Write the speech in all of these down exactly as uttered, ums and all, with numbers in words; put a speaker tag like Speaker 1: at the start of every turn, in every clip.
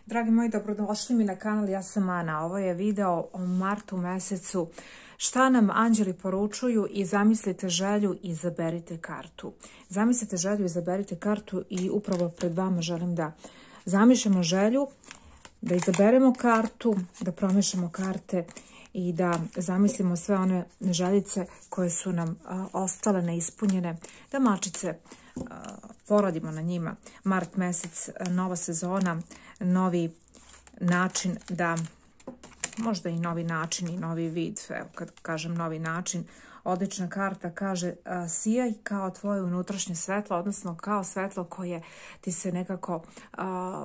Speaker 1: Dragi moji, dobrodošli mi na kanal, ja sam Ana. Ovo je video o martu mesecu. Šta nam anđeli poručuju i zamislite želju i izaberite kartu. Zamislite želju i izaberite kartu i upravo pred vama želim da zamišljamo želju, da izaberemo kartu, da promešamo karte i da zamislimo sve one željice koje su nam a, ostale neispunjene, da mačice a, poradimo na njima. Mart mesec, nova sezona, novi način da, možda i novi način i novi vid, evo kad kažem novi način, odlična karta kaže a, sijaj kao tvoje unutrašnje svetlo, odnosno kao svetlo koje ti se nekako a,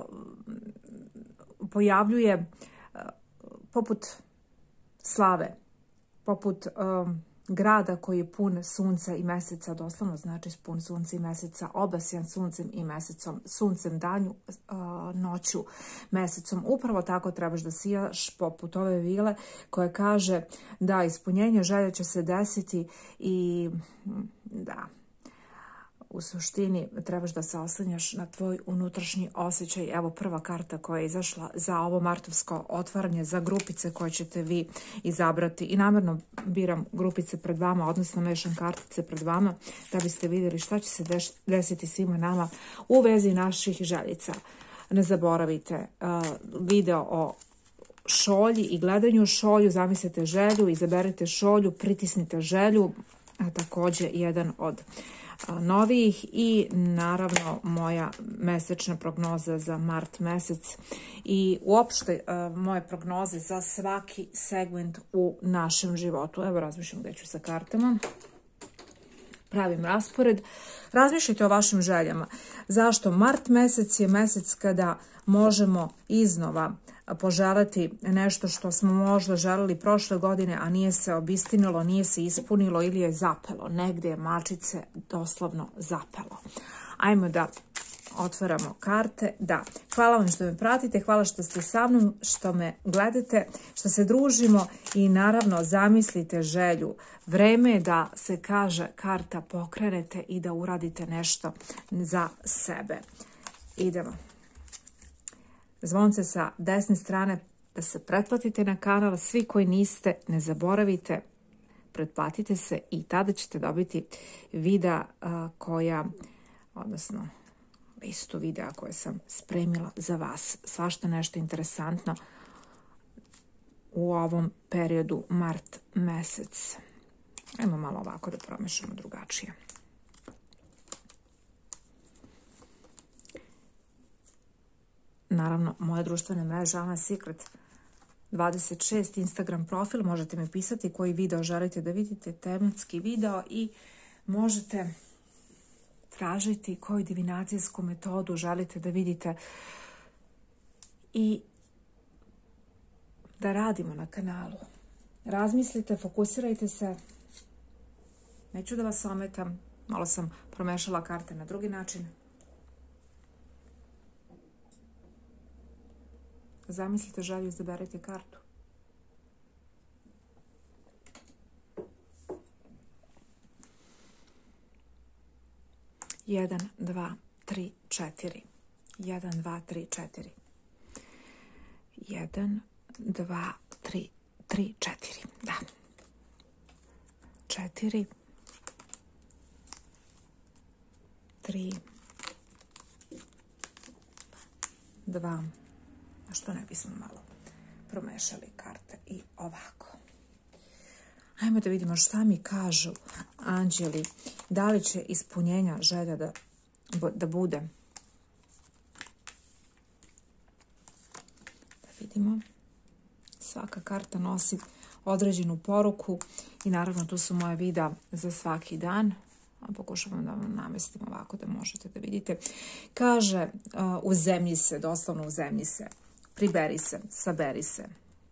Speaker 1: pojavljuje a, poput slave, poput um, grada koji je pun sunca i meseca, doslovno znači pun sunca i meseca, obasjan suncem i mesecom, suncem danju, uh, noću, mesecom. Upravo tako trebaš da sijaš poput ove vile koja kaže da ispunjenje želja će se desiti i da, u suštini trebaš da se oslanjaš na tvoj unutrašnji osjećaj. Evo prva karta koja je izašla za ovo martovsko otvaranje, za grupice koje ćete vi izabrati. I namjerno biram grupice pred vama, odnosno mešam kartice pred vama, da biste vidjeli šta će se desiti svima nama u vezi naših željica. Ne zaboravite uh, video o šolji i gledanju šolju, zamislite želju, izaberite šolju, pritisnite želju, a također jedan od novijih i naravno moja mesečna prognoza za mart mesec i uopšte uh, moje prognoze za svaki segment u našem životu. Evo razmišljam gdje ću sa kartama. Pravim raspored. Razmišljajte o vašim željama. Zašto? Mart mesec je mesec kada možemo iznova poželeti nešto što smo možda želeli prošle godine, a nije se obistinilo, nije se ispunilo ili je zapelo. Negdje je mačice doslovno zapelo. Ajmo da otvaramo karte. Da, hvala vam što me pratite, hvala što ste sa mnom, što me gledate, što se družimo i naravno zamislite želju. Vreme je da se kaže karta pokrenete i da uradite nešto za sebe. Idemo. Zvonce sa desne strane, da se pretplatite na kanal. Svi koji niste, ne zaboravite, pretplatite se i tada ćete dobiti videa a, koja, odnosno listu videa koje sam spremila za vas. Svašta nešto interesantno u ovom periodu mart mesec. Ajmo malo ovako da promešamo drugačije. Naravno, moje društvene mreže Ana Secret dvadeset šest, Instagram profil, možete mi pisati koji video želite da vidite, tematski video, i možete tražiti koju divinacijsku metodu želite da vidite i da radimo na kanalu. Razmislite, fokusirajte se. Neću da vas ometam, malo sam promešala karte na drugi način. Zamislite želju, izaberite kartu. Jedan, dva, tri, četiri. Jedan, dva, tri, četiri. Jedan, dva, tri, tri, četiri. Da. Četiri. Tri. Dva. Što ne bismo malo promešali karte i ovako. Ajmo da vidimo šta mi kažu anđeli. Da li će ispunjenja želja da, da bude. Da vidimo. Svaka karta nosi određenu poruku i naravno tu su moje videa za svaki dan. Pokušavam da vam namestim ovako da možete da vidite. Kaže uh, uzemlji se, doslovno uzemlji se. Priberi se, saberi se.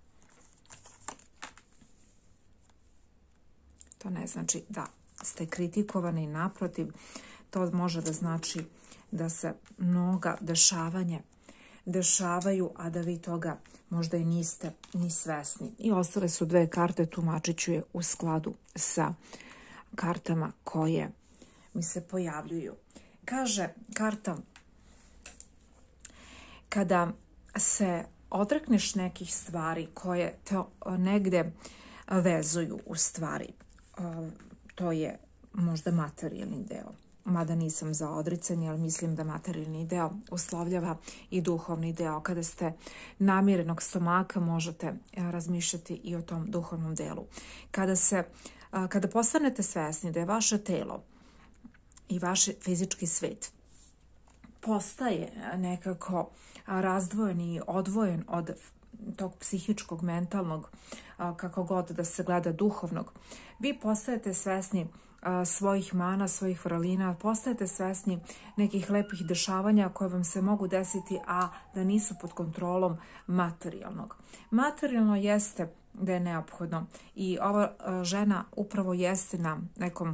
Speaker 1: To ne znači da ste kritikovani, naprotiv, to može da znači da se mnoga dešavanje dešavaju, a da vi toga možda i niste ni svesni. I ostale su dve karte, tumačit ću je u skladu sa kartama koje mi se pojavljuju. Kaže karta, kada se odrekneš nekih stvari koje te negde vezuju u stvari. To je možda materijalni deo. Mada nisam za odricanje, ali mislim da materijalni deo uslovljava i duhovni deo. Kada ste namirenog stomaka, možete razmišljati i o tom duhovnom delu. Kada, se, kada postanete svesni da je vaše telo i vaš fizički svet postaje nekako razdvojen i odvojen od tog psihičkog, mentalnog, kako god da se gleda, duhovnog, vi postajete svesni svojih mana, svojih vrlina, postajete svesni nekih lepih dešavanja koje vam se mogu desiti, a da nisu pod kontrolom materijalnog. Materijalno jeste da je neophodno i ova žena upravo jeste na nekom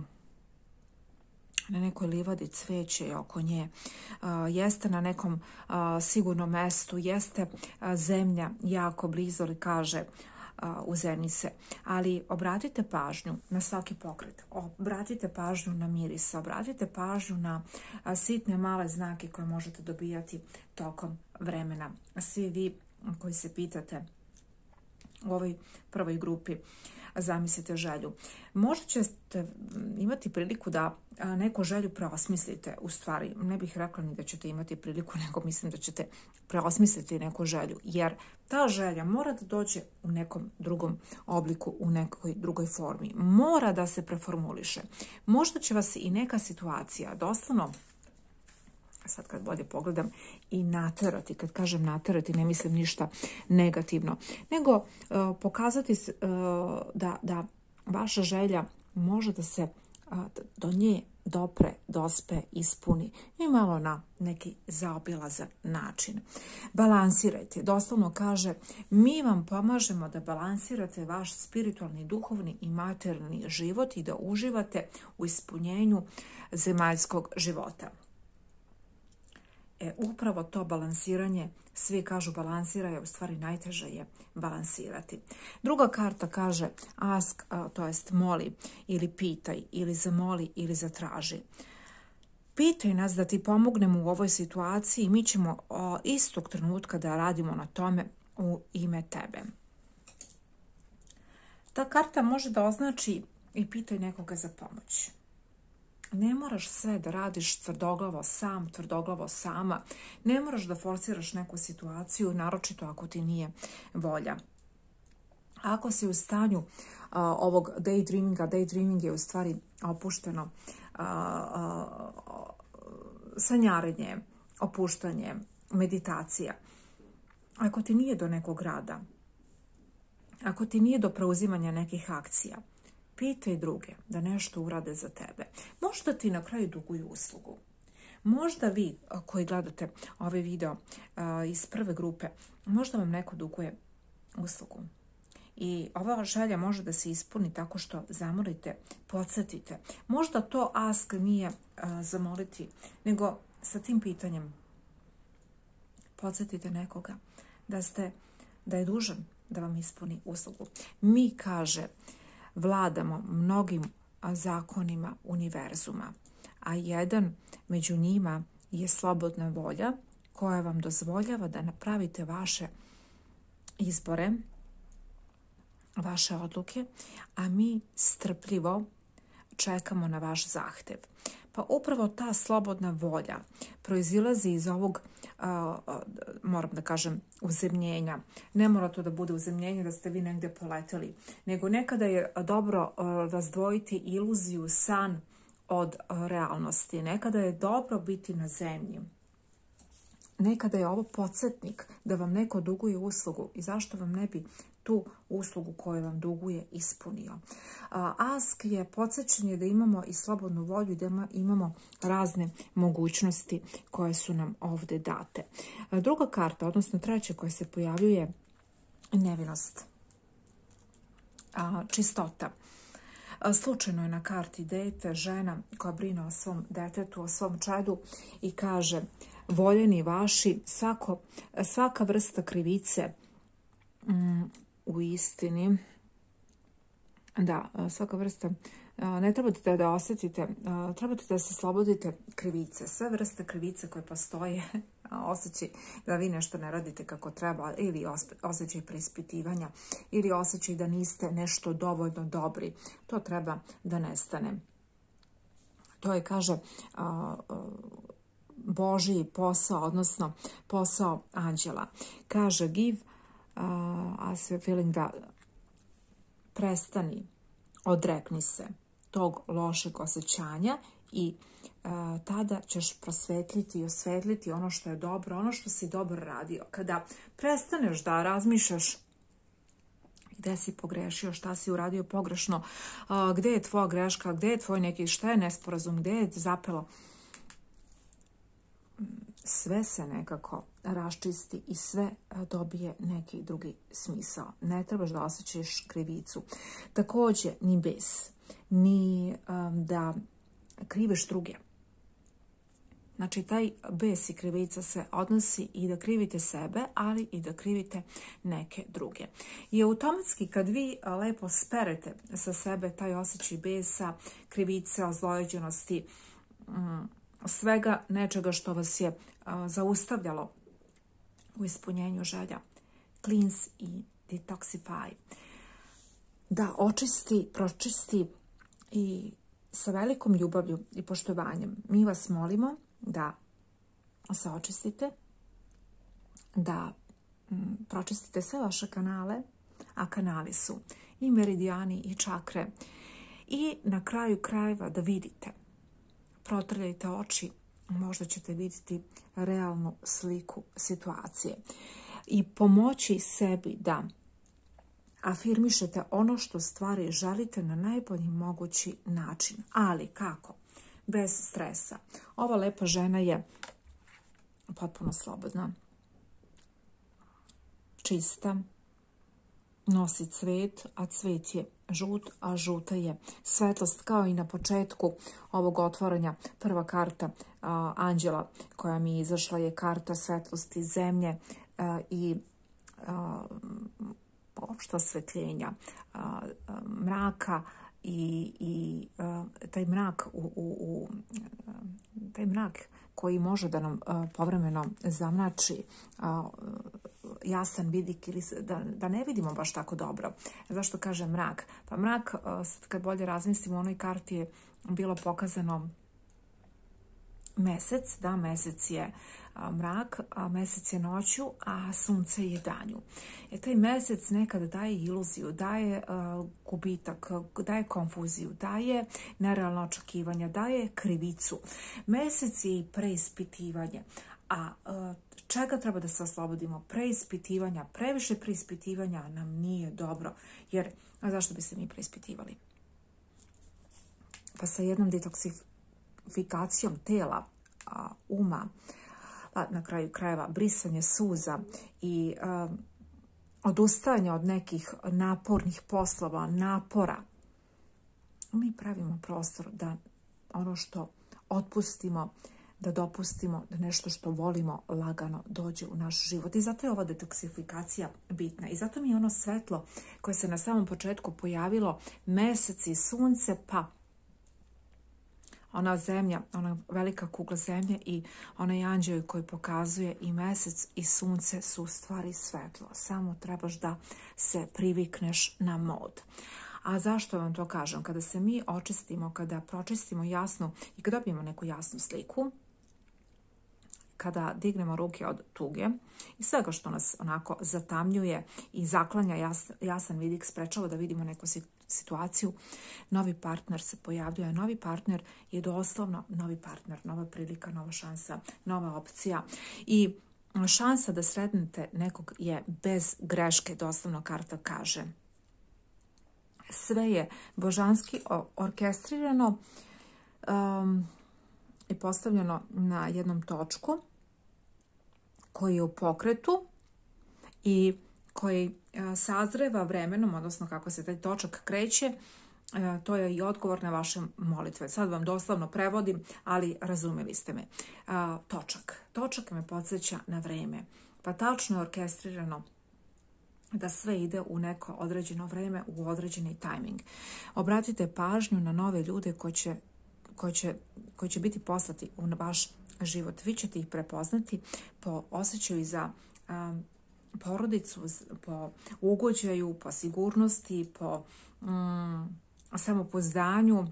Speaker 1: na nekoj livadi, cveće je oko nje, uh, jeste na nekom uh, sigurnom mestu, jeste uh, zemlja jako blizu, ali kaže uh, u Zenice. Ali obratite pažnju na svaki pokret, obratite pažnju na miris, obratite pažnju na uh, sitne male znake koje možete dobijati tokom vremena. Svi vi koji se pitate u ovoj prvoj grupi, zamislite želju. Možda ćete imati priliku da neku želju preosmislite. U stvari, ne bih rekla ni da ćete imati priliku, nego mislim da ćete preosmisliti neku želju. Jer ta želja mora da dođe u nekom drugom obliku, u nekoj drugoj formi. Mora da se preformuliše. Možda će vas i neka situacija doslovno, sad kad bolje pogledam, i naterati. Kad kažem naterati, ne mislim ništa negativno, nego uh, pokazati uh, da, da vaša želja može da se uh, do nje dopre, dospe, ispuni i malo na neki zaobilazan način. Balansirajte. Doslovno kaže, mi vam pomažemo da balansirate vaš spiritualni, duhovni i materijalni život i da uživate u ispunjenju zemaljskog života. E, upravo to balansiranje, svi kažu balansira, je u stvari najteže je balansirati. Druga karta kaže ask, to jest moli, ili pitaj, ili zamoli, ili zatraži. Pitaj nas da ti pomognemo u ovoj situaciji i mi ćemo o, istog trenutka da radimo na tome u ime tebe. Ta karta može da označi i pitaj nekoga za pomoć. Ne moraš sve da radiš tvrdoglavo sam, tvrdoglavo sama. Ne moraš da forsiraš neku situaciju, naročito ako ti nije volja. Ako si u stanju uh, ovog daydreaminga, daydreaming je u stvari opušteno uh, uh, sanjarenje, opuštanje, meditacija. Ako ti nije do nekog rada, ako ti nije do preuzimanja nekih akcija, pitaj druge da nešto urade za tebe. Možda ti na kraju duguju uslugu. Možda vi koji gledate ovaj video uh, iz prve grupe, možda vam neko duguje uslugu. I ova želja može da se ispuni tako što zamolite, podsjetite. Možda to ask nije uh, zamoliti, nego sa tim pitanjem podsjetite nekoga da, ste, da je dužan da vam ispuni uslugu. Mi, kaže, vladamo mnogim zakonima univerzuma, a jedan među njima je slobodna volja koja vam dozvoljava da napravite vaše izbore, vaše odluke, a mi strpljivo čekamo na vaš zahtev. Pa upravo ta slobodna volja proizilazi iz ovog, uh, uh, moram da kažem, uzemljenja. Ne mora to da bude uzemljenje da ste vi negdje poleteli, nego nekada je dobro uh, razdvojiti iluziju, san od uh, realnosti. Nekada je dobro biti na zemlji. Nekada je ovo podsjetnik da vam neko duguje uslugu i zašto vam ne bi tu uslugu koju vam duguje ispunio. Ask je podsjećanje da imamo i slobodnu volju, da imamo razne mogućnosti koje su nam ovdje date. Druga karta, odnosno treća koja se pojavljuje, nevinost, čistota. Slučajno je na karti dete, žena koja brine o svom detetu, o svom čedu i kaže: voljeni vaši, svako, svaka vrsta krivice, mm, u istini, da, svaka vrsta ne trebate da osjetite, trebate da se slobodite krivice. Sve vrste krivice koje postoje, osjećaj da vi nešto ne radite kako treba, ili osjećaj preispitivanja, ili osjećaj da niste nešto dovoljno dobri. To treba da nestane. To je, kaže, Božji posao, odnosno posao anđela. Kaže, give us a feeling da prestani, odrekni se tog lošeg osjećanja i uh, tada ćeš prosvetliti i osvetliti ono što je dobro, ono što si dobro radio. Kada prestaneš da razmišljaš gde si pogrešio, šta si uradio pogrešno, uh, gde je tvoja greška, gde je tvoj neki, šta je nesporazum, gde je zapelo, sve se nekako raščisti i sve dobije neki drugi smisao. Ne trebaš da osjećaš krivicu. Također, ni bes, ni um, da kriviš druge. Znači, taj bes i krivica se odnosi i da krivite sebe, ali i da krivite neke druge. I automatski kad vi lepo sperete sa sebe taj osjećaj besa, krivice, ozlojeđenosti, um, svega nečega što vas je uh, zaustavljalo u ispunjenju želja. Cleanse i detoxify. Da očisti, pročisti i sa velikom ljubavlju i poštovanjem mi vas molimo da se očistite, da mm, pročistite sve vaše kanale, a kanali su i meridijani i čakre. I na kraju krajeva da vidite, protrljajte oči, možda ćete vidjeti realnu sliku situacije. I pomoći sebi da afirmišete ono što stvari želite na najbolji mogući način. Ali kako? Bez stresa. Ova lepa žena je potpuno slobodna. Čista. Nosi cvet, a cvet je žut, a žuta je svetlost, kao i na početku ovog otvaranja. Prva karta a, anđela koja mi je izašla je karta svetlosti zemlje a, i a, opšta svetljenja, a, a, mraka i, i a, taj mrak u, u, u a, taj mrak koji može da nam a, povremeno zamrači a, jasan vidik ili da, da ne vidimo baš tako dobro. Zašto kažem mrak? Pa mrak, sad kad bolje razmislimo, u onoj karti je bilo pokazano mesec, da, mesec je mrak, a mesec je noću, a sunce je danju. E, taj mesec nekada daje iluziju, daje uh, gubitak, daje konfuziju, daje nerealno očekivanja, daje krivicu. Mesec je i preispitivanje. A uh, čega treba da se oslobodimo? Preispitivanja. Previše preispitivanja nam nije dobro. Jer, a zašto bi se mi preispitivali? Pa sa jednom detoksifikacijom tela, a, uma, a na kraju krajeva brisanje suza i a, odustajanje od nekih napornih poslova, napora, mi pravimo prostor da ono što otpustimo, da dopustimo da nešto što volimo lagano dođe u naš život. I zato je ova detoksifikacija bitna. I zato mi je ono svetlo koje se na samom početku pojavilo, mesec i sunce, pa ona zemlja, ona velika kugla zemlje i onaj anđeo koji pokazuje i mesec i sunce su u stvari svetlo. Samo trebaš da se privikneš na mod. A zašto vam to kažem? Kada se mi očistimo, kada pročistimo jasnu i kada dobijemo neku jasnu sliku, kada dignemo ruke od tuge i svega što nas onako zatamnjuje i zaklanja jas, jasan vidik, sprečava da vidimo neku situaciju, novi partner se pojavljuje. Novi partner je doslovno novi partner, nova prilika, nova šansa, nova opcija. I šansa da sretnete nekog je bez greške, doslovno karta kaže. Sve je božanski orkestrirano um, i postavljeno na jednom točku koji je u pokretu i koji uh, sazreva vremenom, odnosno kako se taj točak kreće, uh, to je i odgovor na vaše molitve. Sad vam doslovno prevodim, ali razumeli ste me. Uh, točak. Točak me podsjeća na vreme. Pa tačno je orkestrirano da sve ide u neko određeno vreme, u određeni tajming. Obratite pažnju na nove ljude koji će, koji će, koji će biti poslati u vaš život. Vi ćete ih prepoznati po osjećaju za um, porodicu, po ugođaju, po sigurnosti, po um, samopouzdanju,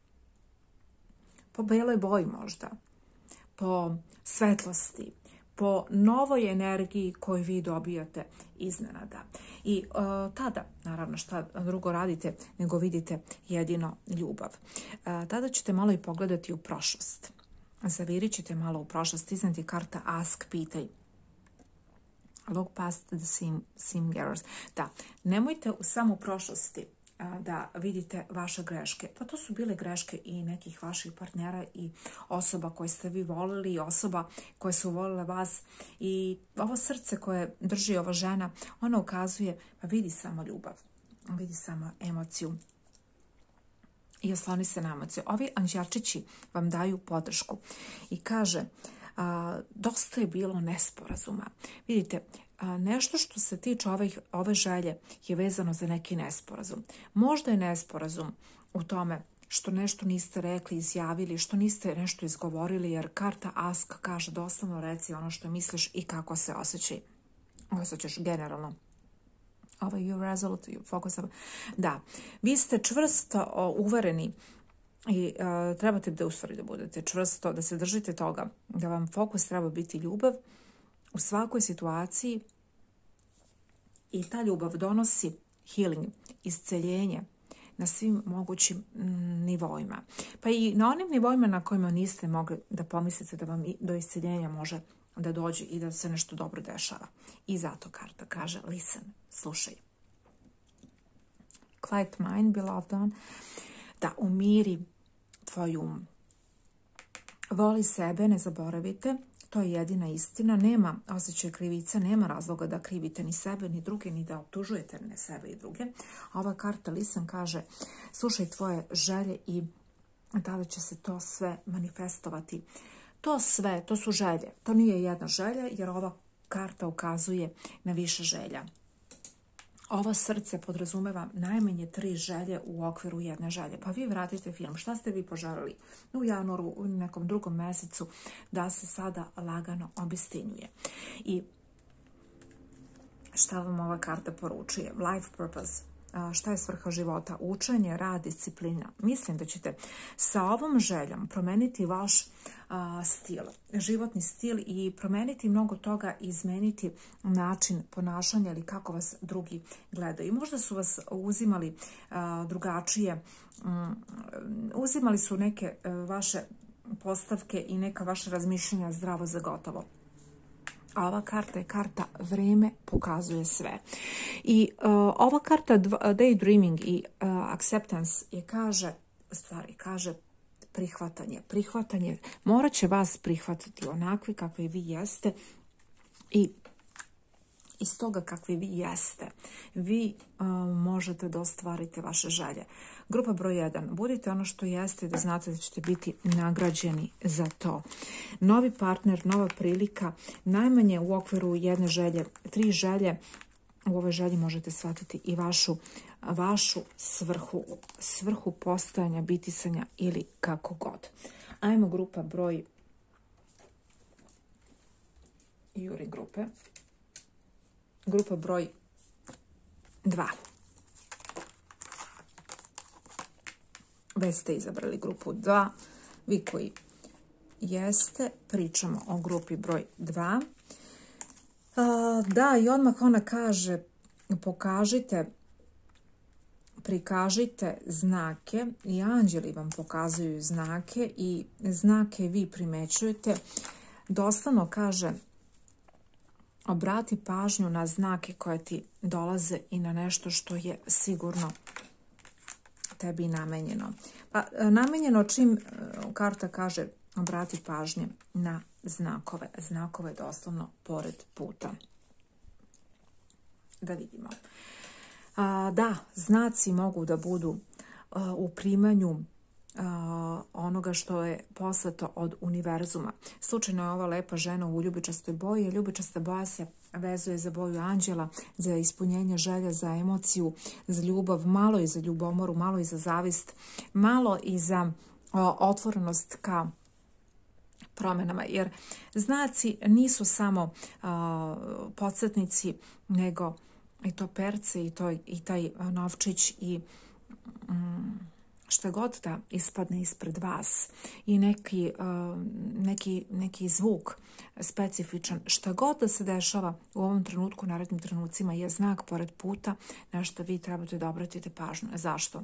Speaker 1: po beloj boji možda, po svetlosti, po novoj energiji koju vi dobijate iznenada. I uh, tada, naravno, šta drugo radite nego vidite jedino ljubav. Uh, tada ćete malo i pogledati u prošlost. Zavirit ćete malo u prošlost. Iznad je karta Ask, pitaj. Look past the seam, seam errors. Da, nemojte samo u prošlosti da vidite vaše greške. Pa to su bile greške i nekih vaših partnera i osoba koje ste vi volili i osoba koje su volile vas. I ovo srce koje drži ova žena, ona ukazuje, pa vidi samo ljubav, vidi samo emociju i osloni se na emociju. Ovi anđelčići vam daju podršku i kaže, a, dosta je bilo nesporazuma. Vidite, a, nešto što se tiče ove, ove želje je vezano za neki nesporazum. Možda je nesporazum u tome što nešto niste rekli, izjavili, što niste nešto izgovorili, jer karta Ask kaže doslovno reci ono što misliš i kako se osjećaj. Osjećaš generalno. Ovo je resolute, focus. Da, vi ste čvrsto o, uvereni i uh, trebate da u stvari da budete čvrsto, da se držite toga, da vam fokus treba biti ljubav u svakoj situaciji i ta ljubav donosi healing, isceljenje na svim mogućim mm, nivoima. Pa i na onim nivoima na kojima niste mogli da pomislite da vam do isceljenja može da dođe i da se nešto dobro dešava. I zato karta kaže listen, slušaj. Quiet mind, beloved one. Da umiri tvoj um. Voli sebe, ne zaboravite. To je jedina istina. Nema osjećaj krivice, nema razloga da krivite ni sebe, ni druge, ni da optužujete ne sebe i druge. A ova karta listen kaže slušaj tvoje želje i tada će se to sve manifestovati. To sve, to su želje. To nije jedna želja jer ova karta ukazuje na više želja. Ovo srce podrazumeva najmanje tri želje u okviru jedne želje. Pa vi vratite film. Šta ste vi poželili u januaru, u nekom drugom mesecu da se sada lagano obistinjuje. I šta vam ova karta poručuje? Life purpose. Šta je svrha života? Učenje, rad, disciplina. Mislim da ćete sa ovom željom promeniti vaš a, stil, životni stil i promeniti mnogo toga i izmeniti način ponašanja ili kako vas drugi gledaju. Možda su vas uzimali a, drugačije, um, uzimali su neke a, vaše postavke i neka vaša razmišljanja zdravo za gotovo. A ova karta je karta vreme pokazuje sve. I uh, ova karta daydreaming i uh, acceptance je kaže, stvari kaže prihvatanje. Prihvatanje, morat će vas prihvatiti onakvi kakvi vi jeste i iz toga kakvi vi jeste, vi uh, možete da ostvarite vaše želje. Grupa broj jedan. Budite ono što jeste da znate da ćete biti nagrađeni za to. Novi partner, nova prilika, najmanje u okviru jedne želje, tri želje. U ovoj želji možete shvatiti i vašu, vašu svrhu, svrhu postojanja, bitisanja ili kako god. Ajmo grupa broj Juri grupe. Grupa broj dva. Već ste izabrali grupu dva. Vi koji jeste, pričamo o grupi broj dva. Uh, da, i odmah ona kaže, pokažite, prikažite znake i anđeli vam pokazuju znake i znake vi primećujete. Doslovno kaže, obrati pažnju na znake koje ti dolaze i na nešto što je sigurno tebi namenjeno. Pa namenjeno čim karta kaže obrati pažnje na znakove. Znakove doslovno pored puta. Da vidimo. A, da, znaci mogu da budu a, u primanju a, onoga što je poslato od univerzuma. Slučajno je ova lepa žena u ljubičastoj boji. Ljubičasta boja se vezuje za boju anđela, za ispunjenje želja, za emociju, za ljubav, malo i za ljubomoru, malo i za zavist, malo i za o, otvorenost ka promjenama, jer znaci nisu samo a, podsjetnici, nego i to perce i, to, i taj novčić i mm, šta god da ispadne ispred vas i neki, uh, neki, neki zvuk specifičan, šta god da se dešava u ovom trenutku, narednim trenucima je znak pored puta na što vi trebate da obratite pažnju. Zašto?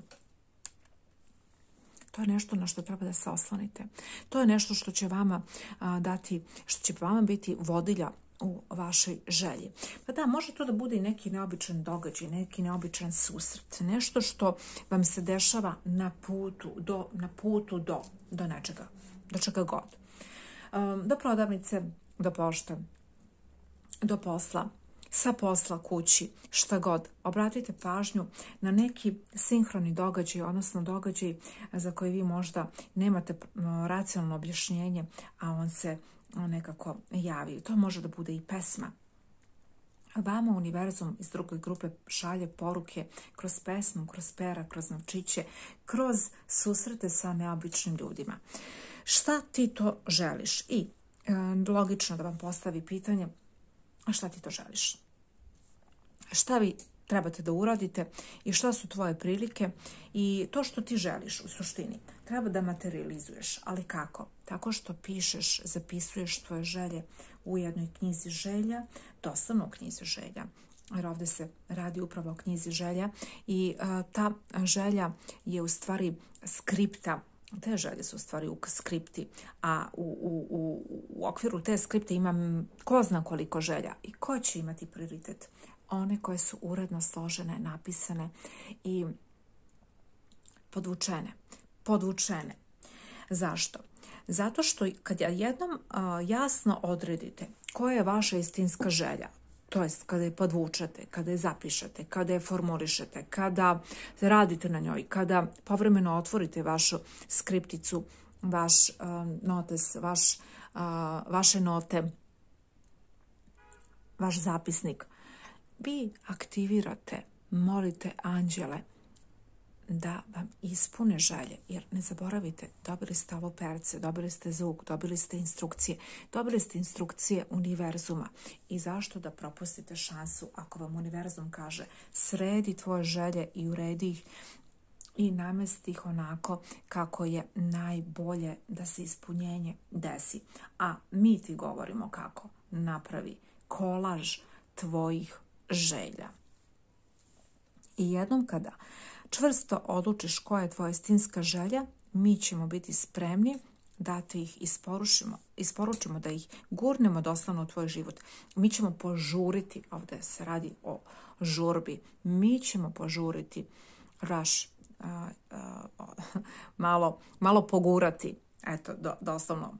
Speaker 1: To je nešto na što treba da se oslonite. To je nešto što će vama a, dati, što će vama biti vodilja u vašoj želji. Pa da, može to da bude i neki neobičan događaj, neki neobičan susret, nešto što vam se dešava na putu do, na putu do, do nečega, do čega god. Um, do prodavnice, do pošte, do posla, sa posla kući, šta god. Obratite pažnju na neki sinhroni događaj, odnosno događaj za koji vi možda nemate racionalno objašnjenje, a on se nekako javi. To može da bude i pesma. Vama univerzum iz druge grupe šalje poruke kroz pesmu, kroz pera, kroz novčiće, kroz susrete sa neobičnim ljudima. Šta ti to želiš? I e, logično da vam postavi pitanje, a šta ti to želiš? Šta vi trebate da uradite i šta su tvoje prilike i to što ti želiš u suštini treba da materializuješ, ali kako? Tako što pišeš, zapisuješ tvoje želje u jednoj knjizi želja, doslovno u knjizi želja, jer ovdje se radi upravo o knjizi želja i a, ta želja je u stvari skripta. Te želje su u stvari u skripti, a u, u, u, u okviru te skripte imam ko zna koliko želja i ko će imati prioritet? One koje su uredno složene, napisane i podvučene. Podvučene. Zašto? Zato što kad jednom uh, jasno odredite koja je vaša istinska želja, to jest kada je podvučete, kada je zapišete, kada je formulišete, kada radite na njoj, kada povremeno otvorite vašu skripticu, vaš uh, notes, vaš, uh, vaše note, vaš zapisnik, vi aktivirate, molite anđele da vam ispune želje, jer ne zaboravite, dobili ste ovo perce, dobili ste zvuk, dobili ste instrukcije, dobili ste instrukcije univerzuma. I zašto da propustite šansu ako vam univerzum kaže sredi tvoje želje i uredi ih i namesti ih onako kako je najbolje da se ispunjenje desi. A mi ti govorimo kako. Napravi kolaž tvojih želja. I jednom kada čvrsto odlučiš koja je tvoja istinska želja, mi ćemo biti spremni da ti ih isporučimo, isporučimo, da ih gurnemo doslovno u tvoj život. Mi ćemo požuriti, ovdje se radi o žurbi, mi ćemo požuriti vaš, a, a, a, malo, malo pogurati, eto, do, doslovno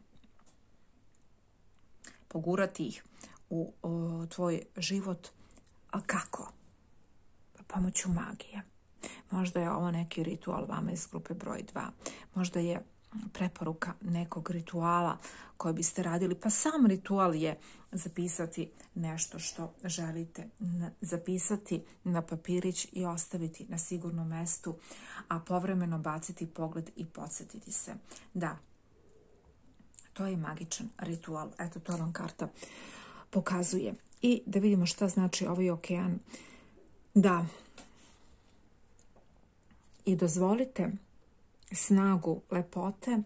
Speaker 1: pogurati ih u, u tvoj život. A kako? Pomoću magije. Možda je ovo neki ritual vama iz grupe broj dva. Možda je preporuka nekog rituala koji biste radili. Pa sam ritual je zapisati nešto što želite. Zapisati na papirić i ostaviti na sigurnom mestu, a povremeno baciti pogled i podsjetiti se. Da, to je magičan ritual. Eto, to vam karta pokazuje. I da vidimo šta znači ovaj okean. Da. I dozvolite snagu lepote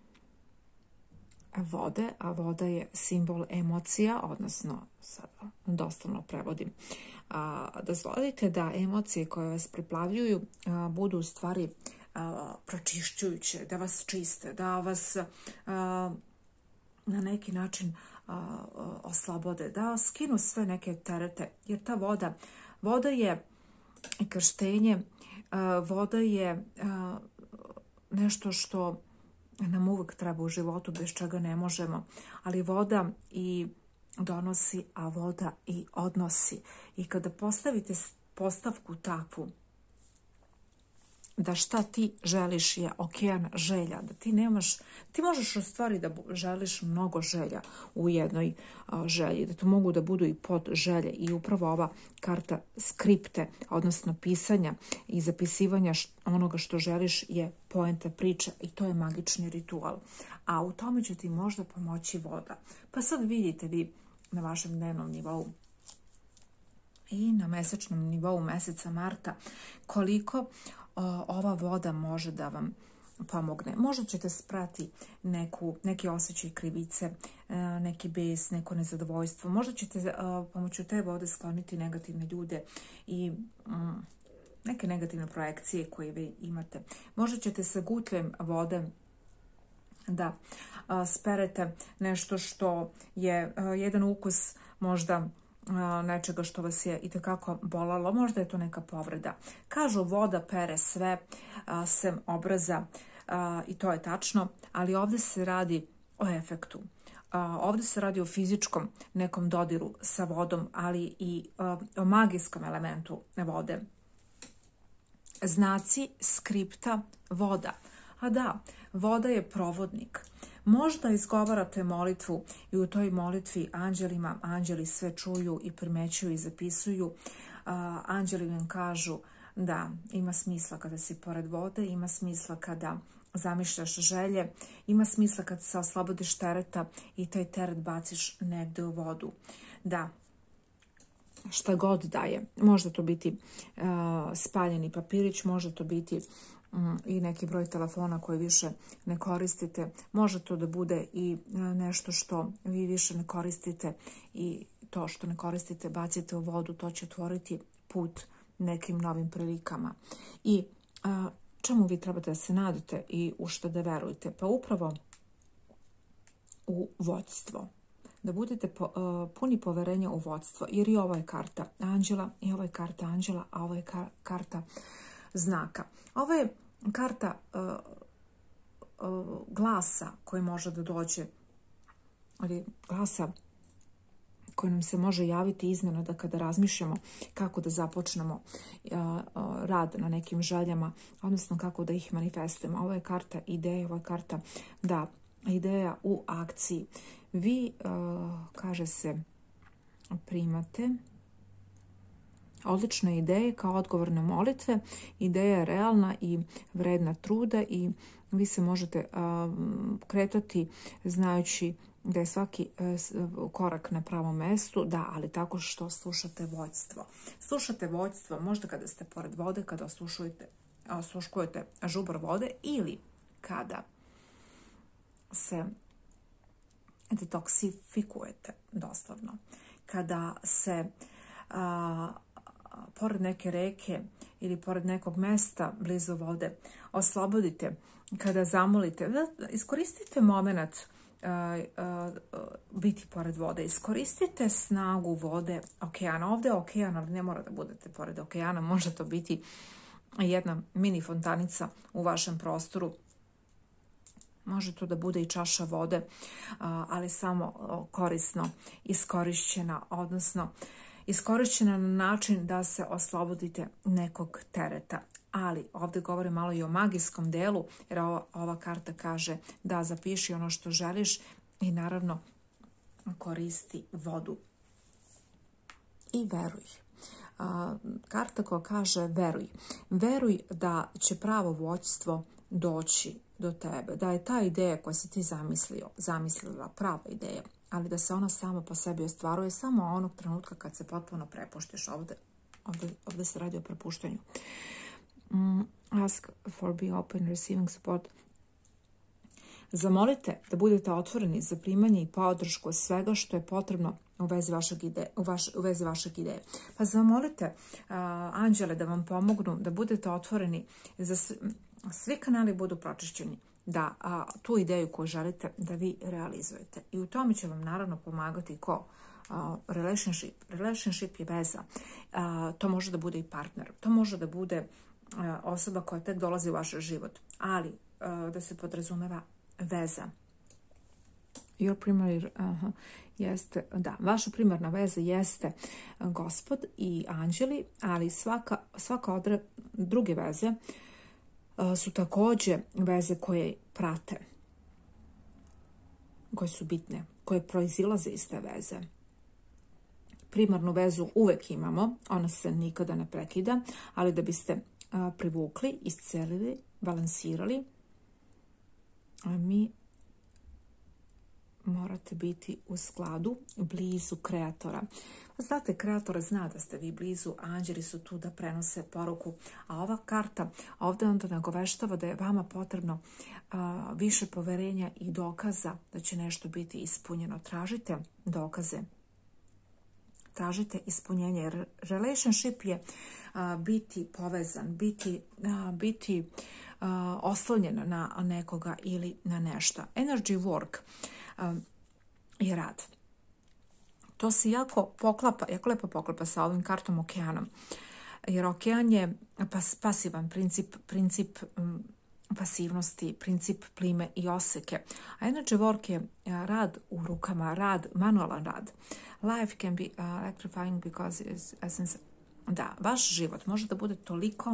Speaker 1: vode, a voda je simbol emocija, odnosno, sad doslovno prevodim, a, dozvolite da emocije koje vas preplavljuju a, budu u stvari a, pročišćujuće, da vas čiste, da vas a, na neki način a, oslobode, da skinu sve neke terete, jer ta voda, voda je krštenje, voda je nešto što nam uvijek treba u životu, bez čega ne možemo, ali voda i donosi, a voda i odnosi. I kada postavite postavku takvu da šta ti želiš je okean želja, da ti nemaš, ti možeš u stvari da želiš mnogo želja u jednoj a, želji, da to mogu da budu i pod želje i upravo ova karta skripte, odnosno pisanja i zapisivanja onoga što želiš je poenta priče i to je magični ritual. A u tome će ti možda pomoći voda. Pa sad vidite vi na vašem dnevnom nivou i na mesečnom nivou meseca marta koliko o, ova voda može da vam pomogne. Možda ćete sprati neku, neki osjećaj krivice, neki bes, neko nezadovoljstvo. Možda ćete o, pomoću te vode skloniti negativne ljude i mm, neke negativne projekcije koje vi imate. Možda ćete sa gutljem vode da a, sperete nešto što je a, jedan ukus možda nečega što vas je itekako bolalo, možda je to neka povreda. Kažu voda pere sve a, sem obraza a, i to je tačno, ali ovdje se radi o efektu. A, ovdje se radi o fizičkom nekom dodiru sa vodom, ali i a, o magijskom elementu vode. Znaci skripta voda. A da, voda je provodnik. Možda izgovarate molitvu i u toj molitvi anđelima, anđeli sve čuju i primećuju i zapisuju. A, anđeli vam kažu da ima smisla kada si pored vode, ima smisla kada zamišljaš želje, ima smisla kada se oslobodiš tereta i taj teret baciš negde u vodu. Da, šta god daje. Može to biti uh, spaljeni papirić, može to biti um, i neki broj telefona koji više ne koristite. Može to da bude i uh, nešto što vi više ne koristite i to što ne koristite bacite u vodu, to će otvoriti put nekim novim prilikama. I uh, čemu vi trebate da se nadate i u što da verujete? Pa upravo u vođstvo. Da budete po, uh, puni poverenja u vođstvo, jer i ovo je karta anđela, i ovo je karta anđela, a ovo je ka, karta znaka. Ovo je karta uh, uh, glasa koji može da dođe, ali glasa koji nam se može javiti iznenada kada razmišljamo kako da započnemo uh, uh, rad na nekim željama, odnosno kako da ih manifestujemo. Ovo je karta ideje, ovo je karta da ideja u akciji. Vi, uh, kaže se, primate odlične ideje kao odgovor na molitve. Ideja je realna i vredna truda i vi se možete uh, kretati znajući da je svaki uh, korak na pravom mestu, da, ali tako što slušate vođstvo. Slušate vođstvo možda kada ste pored vode, kada oslušujete, osluškujete žubor vode ili kada se detoksifikujete doslovno. Kada se a, pored neke reke ili pored nekog mesta blizu vode oslobodite, kada zamolite, iskoristite moment a, a, biti pored vode, iskoristite snagu vode, okeana. Ovdje je okean, ali ne mora da budete pored okeana, može to biti jedna mini fontanica u vašem prostoru. Može to da bude i čaša vode, ali samo korisno iskorišćena, odnosno iskorišćena na način da se oslobodite nekog tereta. Ali ovdje govore malo i o magijskom delu, jer ova, ova karta kaže da zapiši ono što želiš i naravno koristi vodu. I veruj. Karta koja kaže veruj. Veruj da će pravo vođstvo doći do tebe, da je ta ideja koja si ti zamislio, zamislila prava ideja, ali da se ona sama po sebi ostvaruje samo onog trenutka kad se potpuno prepuštiš. Ovdje, ovdje, ovdje se radi o prepuštanju. Mm, ask for be open, receiving support. Zamolite da budete otvoreni za primanje i podršku svega što je potrebno u vezi vašeg ideje. U, vaš, u vezi vašeg ideje. Pa zamolite uh, anđele da vam pomognu, da budete otvoreni za sve, svi kanali budu pročišćeni, da a, tu ideju koju želite da vi realizujete. I u tome će vam naravno pomagati ko? A, relationship. Relationship je veza. A, to može da bude i partner. To može da bude a, osoba koja tek dolazi u vaš život. Ali a, da se podrazumeva veza. Your primary, aha, jeste, da, vaša primarna veza jeste Gospod i anđeli, ali svaka, svaka od druge veze su također veze koje prate, koje su bitne, koje proizilaze iz te veze. Primarnu vezu uvek imamo, ona se nikada ne prekida, ali da biste a, privukli, iscelili, balansirali, a mi morate biti u skladu, blizu kreatora. Znate, kreator zna da ste vi blizu, anđeli su tu da prenose poruku, a ova karta ovdje onda nagoveštava da je vama potrebno a, više poverenja i dokaza da će nešto biti ispunjeno. Tražite dokaze. Tražite ispunjenje, jer relationship je a, biti povezan, biti, a, biti a, oslonjen na nekoga ili na nešto. Energy work a, je rad. To se jako poklapa, jako lepo poklapa sa ovim kartom okeanom, jer okean je pas, pasivan princip, princip um, pasivnosti, princip plime i oseke. A energy work je rad u rukama, rad, manualan rad. Life can be uh, electrifying because it's essence. Da, vaš život može da bude toliko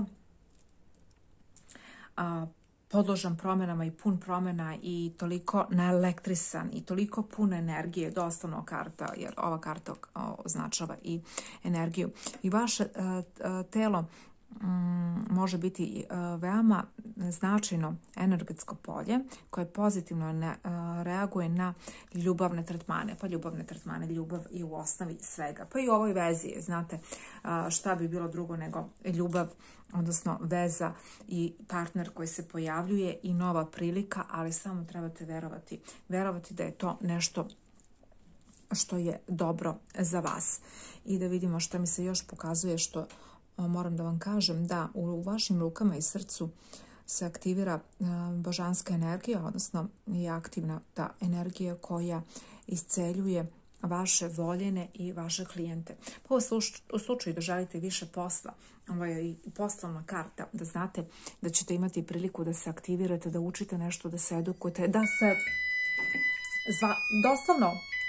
Speaker 1: uh, podložan promjenama i pun promjena i toliko naelektrisan i toliko pun energije, doslovno karta, jer ova karta označava i energiju. I vaše uh, telo Mm, može biti uh, veoma značajno energetsko polje koje pozitivno ne, uh, reaguje na ljubavne tretmane. Pa ljubavne tretmane, ljubav je u osnovi svega. Pa i u ovoj vezi, znate, uh, šta bi bilo drugo nego ljubav, odnosno veza i partner koji se pojavljuje i nova prilika, ali samo trebate verovati. Verovati da je to nešto što je dobro za vas. I da vidimo što mi se još pokazuje, što moram da vam kažem, da u vašim rukama i srcu se aktivira božanska energija, odnosno je aktivna ta energija koja isceljuje vaše voljene i vaše klijente. Pa u slučaju da želite više posla, ovo je i poslovna karta, da znate da ćete imati priliku da se aktivirate, da učite nešto, da se edukujete, da se zva, doslovno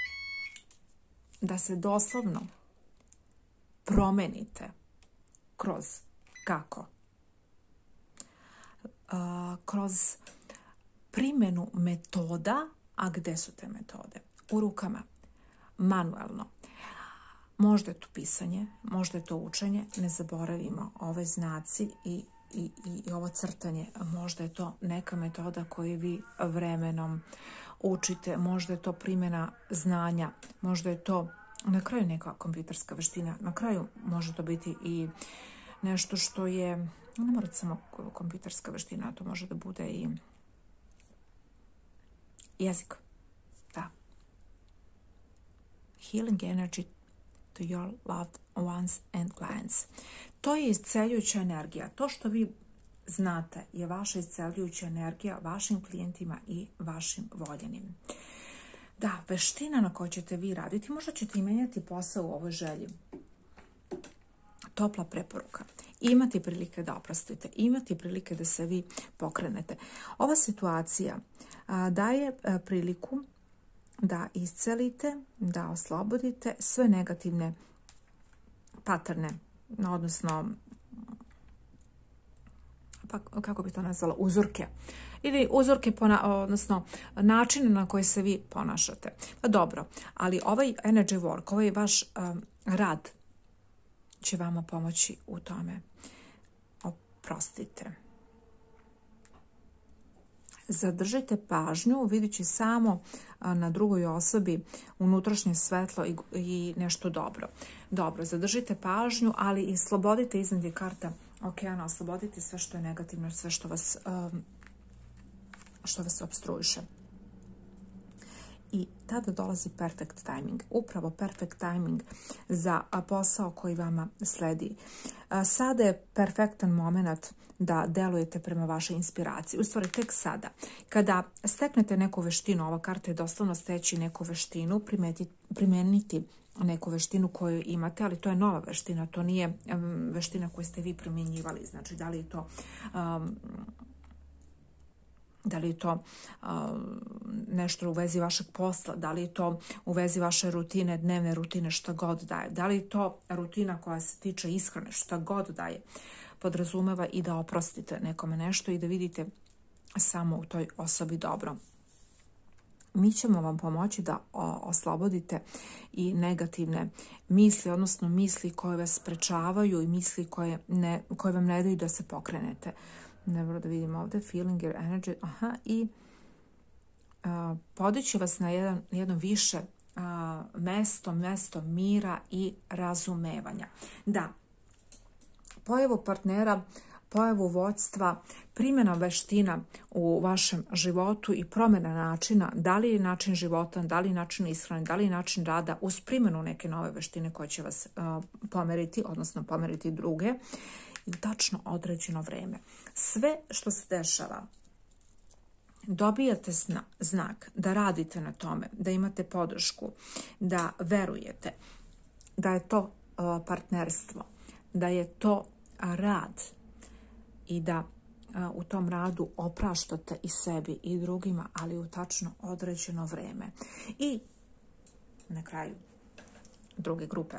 Speaker 1: da se doslovno promenite. Kroz kako? Uh, kroz primjenu metoda, a gde su te metode? U rukama, manualno. Možda je to pisanje, možda je to učenje, ne zaboravimo ove znaci i, i, i ovo crtanje. Možda je to neka metoda koju vi vremenom učite, možda je to primjena znanja, možda je to na kraju neka kompjuterska veština, na kraju može to biti i nešto što je, ne mora samo kompjuterska veština, to može da bude i jezik. Da. Healing energy to your loved ones and clients. To je isceljujuća energija. To što vi znate je vaša isceljujuća energija vašim klijentima i vašim voljenim. Da, veština na kojoj ćete vi raditi, možda ćete i menjati posao u ovoj želji. Topla preporuka. Imati prilike da oprostite, imati prilike da se vi pokrenete. Ova situacija a, daje a, priliku da iscelite, da oslobodite sve negativne paterne, odnosno, pa, kako bi to nazvala, uzorke. Ili uzorke, pona, odnosno načine na koje se vi ponašate. Pa dobro, ali ovaj energy work, ovaj vaš um, rad će vama pomoći u tome. Oprostite. Zadržite pažnju, vidjeći samo na drugoj osobi unutrašnje svetlo i, i nešto dobro. Dobro, zadržite pažnju, ali i slobodite, iznad je karta okeana, oslobodite sve što je negativno, sve što vas, um, što vas obstruiše. I tada dolazi perfect timing, upravo perfect timing za posao koji vama sledi. Sada je perfektan moment da delujete prema vašoj inspiraciji. U stvari, tek sada. Kada steknete neku veštinu, ova karta je doslovno steći neku veštinu, primeniti neku veštinu koju imate, ali to je nova veština, to nije um, veština koju ste vi primjenjivali. Znači, da li je to um, Da li je to uh, nešto u vezi vašeg posla, da li je to u vezi vaše rutine, dnevne rutine, šta god daje. Da li je to rutina koja se tiče ishrane, šta god daje. Podrazumeva i da oprostite nekome nešto i da vidite samo u toj osobi dobro. Mi ćemo vam pomoći da oslobodite i negativne misli, odnosno misli koje vas sprečavaju i misli koje, ne, koje vam ne daju da se pokrenete. Dobro da vidimo ovdje, feeling your energy, aha, i uh, podići vas na jedan, jedno više uh, mesto, mesto mira i razumevanja. Da, pojavu partnera, pojavu vodstva, primjena veština u vašem životu i promjena načina, da li je način života, da li je način ishrane, da li je način rada, uz primjenu neke nove veštine koje će vas uh, pomeriti, odnosno pomeriti druge, i tačno određeno vreme. Sve što se dešava, dobijate znak da radite na tome, da imate podršku, da verujete, da je to uh, partnerstvo, da je to rad i da uh, u tom radu opraštate i sebi i drugima, ali u tačno određeno vreme. I na kraju druge grupe.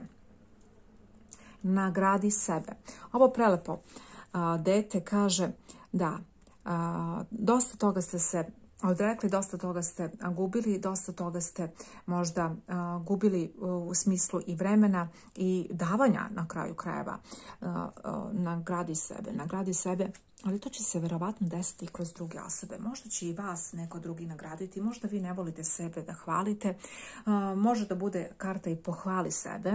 Speaker 1: Nagradi sebe. Ovo prelepo a, dete kaže da a, dosta toga ste se odrekli, dosta toga ste gubili, dosta toga ste možda a, gubili u smislu i vremena i davanja na kraju krajeva. A, a, nagradi sebe, nagradi sebe, ali to će se verovatno desiti kroz druge osobe. Možda će i vas neko drugi nagraditi, možda vi ne volite sebe da hvalite, a, može da bude karta i pohvali sebe,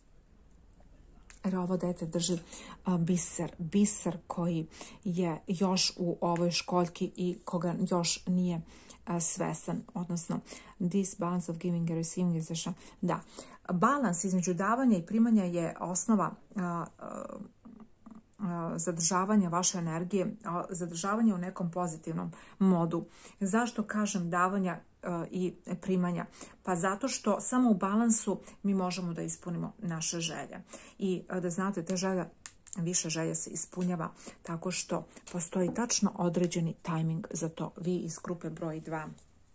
Speaker 1: jer ovo dete drži a, biser, biser koji je još u ovoj školjki i koga još nije a, svesan, odnosno this balance of giving and receiving is a, da, balans između davanja i primanja je osnova a, a, zadržavanja vaše energije, zadržavanja u nekom pozitivnom modu. Zašto kažem davanja i primanja? Pa zato što samo u balansu mi možemo da ispunimo naše želje. I da znate, te želje, više želje se ispunjava tako što postoji tačno određeni tajming za to. Vi iz grupe broj dva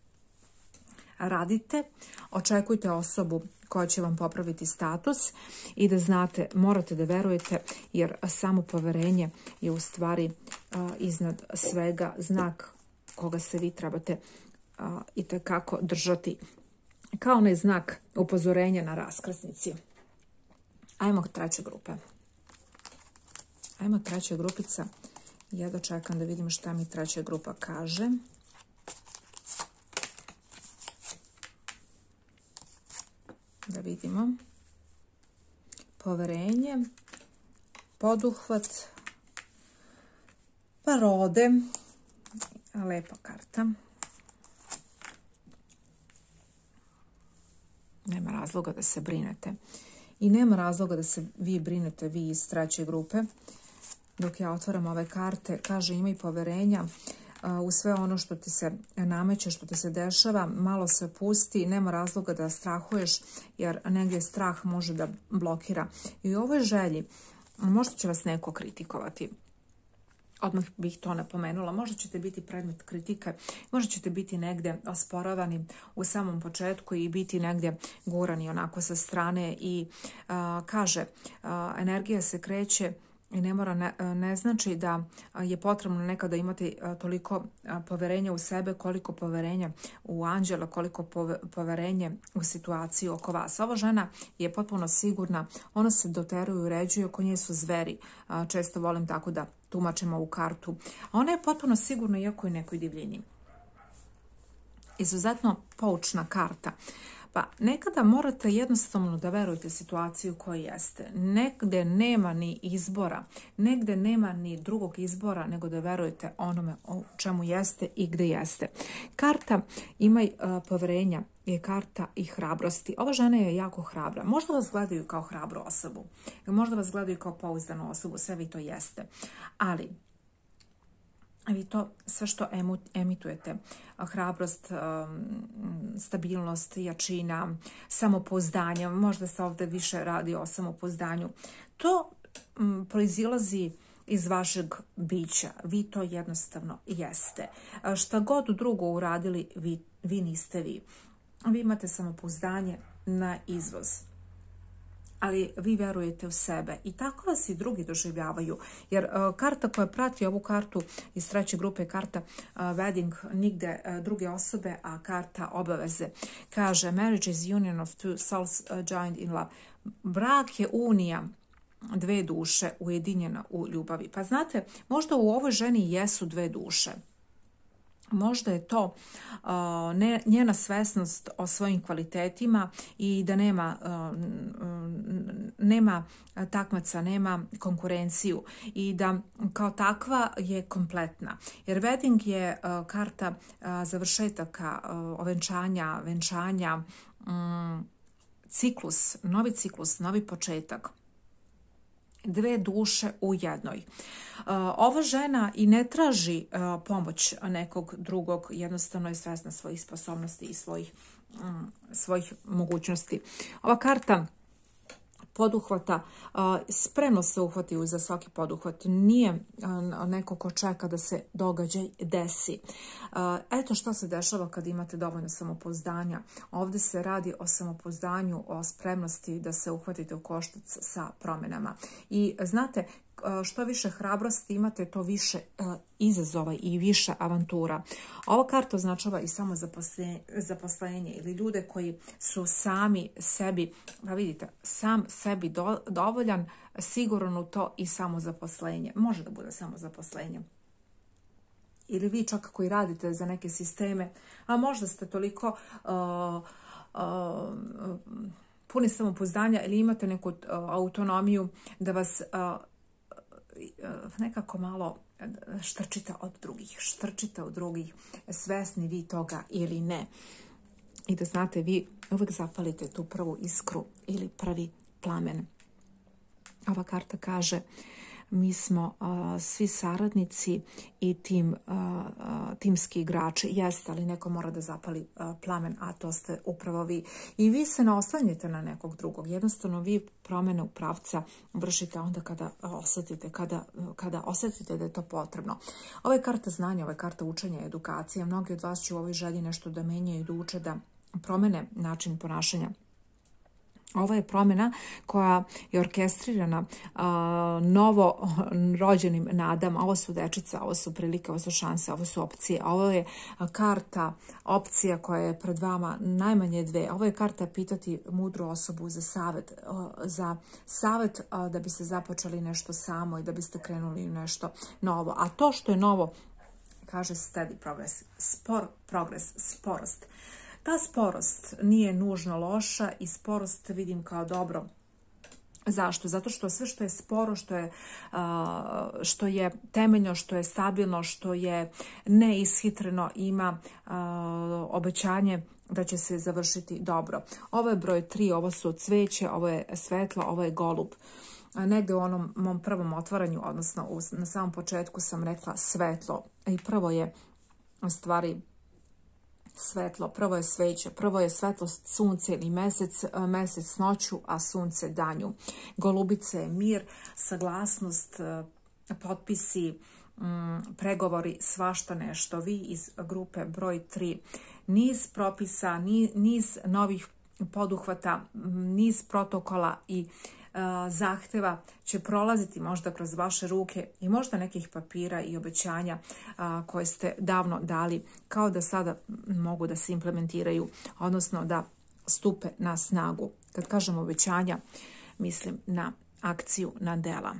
Speaker 1: radite, očekujte osobu koja će vam popraviti status i da znate, morate da verujete, jer samo poverenje je u stvari uh, iznad svega znak koga se vi trebate uh, i tekako držati. Kao onaj znak upozorenja na raskrsnici. Ajmo treće grupe. Ajmo treća grupica. Ja da čekam da vidim šta mi treća grupa kaže. Da vidimo. Poverenje, poduhvat, parode, lepa karta. Nema razloga da se brinete. I nema razloga da se vi brinete, vi iz treće grupe. Dok ja otvaram ove karte, kaže imaj poverenja u sve ono što ti se nameće, što ti se dešava, malo se pusti, nema razloga da strahuješ, jer negdje strah može da blokira. I u ovoj želji možda će vas neko kritikovati. Odmah bih to napomenula. Možda ćete biti predmet kritike, možda ćete biti negdje osporavani u samom početku i biti negdje gurani onako sa strane i a, kaže, a, energija se kreće i ne mora, ne, ne znači da je potrebno nekada imati toliko poverenja u sebe, koliko poverenja u anđela, koliko poverenje u situaciju oko vas. Ova žena je potpuno sigurna, ona se doteruje i uređuje, oko nje su zveri. Često volim tako da tumačimo ovu kartu. Ona je potpuno sigurna iako je nekoj divljini. Izuzetno poučna karta. Pa nekada morate jednostavno da verujete situaciju koja jeste. Negde nema ni izbora, negde nema ni drugog izbora nego da verujete onome o čemu jeste i gde jeste. Karta imaj uh, poverenja je karta i hrabrosti. Ova žena je jako hrabra. Možda vas gledaju kao hrabru osobu, možda vas gledaju kao pouzdanu osobu, sve vi to jeste. Ali vi to sve što emitujete, hrabrost, stabilnost, jačina, samopouzdanje, možda se ovdje više radi o samopouzdanju, to proizilazi iz vašeg bića. Vi to jednostavno jeste. Šta god drugo uradili, vi, vi niste vi. Vi imate samopouzdanje na izvoz. Ali vi verujete u sebe i tako vas i drugi doživljavaju. Jer uh, karta koja prati ovu kartu iz treće grupe je karta uh, wedding, nigde uh, druge osobe, a karta obaveze. Kaže, marriage is union of two souls uh, joined in love. Brak je unija dve duše ujedinjena u ljubavi. Pa znate, možda u ovoj ženi jesu dve duše. Možda je to uh, ne, njena svesnost o svojim kvalitetima i da nema, uh, nema takmaca, nema konkurenciju i da kao takva je kompletna. Jer wedding je uh, karta uh, završetaka, uh, ovenčanja, venčanja, um, ciklus, novi ciklus, novi početak. Dve duše u jednoj. Ova žena i ne traži pomoć nekog drugog, jednostavno je svesna svojih sposobnosti i svojih, svojih mogućnosti. Ova karta poduhvata, spremno se uhvati za svaki poduhvat. Nije neko ko čeka da se događaj desi. Eto što se dešava kad imate dovoljno samopouzdanja. Ovdje se radi o samopouzdanju, o spremnosti da se uhvatite u koštac sa promjenama. I znate, što više hrabrosti imate, to više izazova i više avantura. Ova karta označava i samo zaposlenje ili ljude koji su sami sebi, pa vidite, sam sebi do, dovoljan, siguran u to i samo zaposlenje. Može da bude samo zaposlenje. Ili vi čak koji radite za neke sisteme, a možda ste toliko uh, uh, puni samopouzdanja ili imate neku uh, autonomiju da vas uh, nekako malo štrčite od drugih, štrčite od drugih, svesni vi toga ili ne. I da znate, vi uvijek zapalite tu prvu iskru ili prvi plamen. Ova karta kaže, mi smo uh, svi saradnici i tim, uh, uh, timski igrači. Jeste, ali neko mora da zapali uh, plamen, a to ste upravo vi. I vi se ne oslanjate na nekog drugog. Jednostavno, vi promjene u pravca vršite onda kada osjetite, kada, kada osjetite da je to potrebno. Ovo je karta znanja, ovo je karta učenja i edukacije. Mnogi od vas će u ovoj želji nešto da menjaju, da uče, da promjene način ponašanja. Ovo je promjena koja je orkestrirana uh, novo rođenim nadama. Ovo su dečica, ovo su prilike, ovo su šanse, ovo su opcije. Ovo je karta opcija koja je pred vama najmanje dve. Ovo je karta pitati mudru osobu za savjet, uh, za savjet uh, da bi se započeli nešto samo i da biste krenuli u nešto novo. A to što je novo, kaže steady progress, spor progres, sporost. Ta sporost nije nužno loša i sporost vidim kao dobro. Zašto? Zato što sve što je sporo, što je, uh, što je temeljno, što je stabilno, što je neishitreno, ima uh, obećanje da će se završiti dobro. Ovo je broj tri, ovo su cveće, ovo je svetlo, ovo je golub. Negde u onom mom prvom otvaranju, odnosno u, na samom početku sam rekla svetlo. I prvo je u stvari svetlo, prvo je sveće, prvo je svetlost sunce ili mesec, mesec noću, a sunce danju. Golubice je mir, saglasnost, potpisi, pregovori, svašta nešto. Vi iz grupe broj tri, niz propisa, niz novih poduhvata, niz protokola i zahteva će prolaziti možda kroz vaše ruke i možda nekih papira i obećanja a, koje ste davno dali, kao da sada mogu da se implementiraju, odnosno da stupe na snagu. Kad kažem obećanja, mislim na akciju, na dela.